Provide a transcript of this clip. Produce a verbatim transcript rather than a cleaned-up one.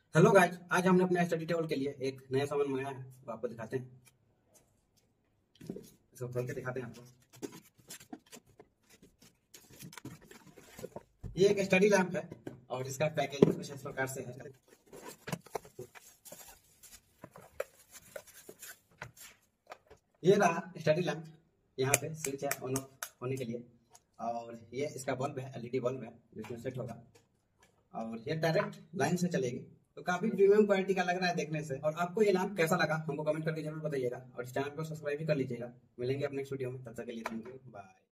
Hello guys, आज हमने अपने स्टडी टेबल के लिए एक नया सामान मंगाया है। वो आपको दिखाते हैं। इसको खोल के दिखाते हैं आपको। ये एक स्टडी लैंप है और इसका पैकेजिंग कुछ इस प्रकार से है। ये रहा स्टडी लैंप। यहाँ पे स्विच है ऑन ऑफ होने के लिए, और ये इसका बल्ब है, एलईडी बल्ब है जिसमें सेट होगा, और ये डायरेक्ट लाइन से चलेगी। तो काफी प्रीमियम क्वालिटी का लग रहा है देखने से। और आपको ये लैंप कैसा लगा हमको कमेंट करके जरूर बताइएगा, और इस चैनल को सब्सक्राइब भी कर लीजिएगा। मिलेंगे अपने नेक्स्ट वीडियो में, तब तक के लिए थैंक यू, बाय।